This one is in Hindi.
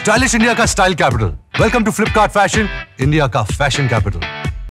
स्टाइलिश इंडिया का style capital. Welcome to Flipkart fashion, India का फैशन कैपिटल।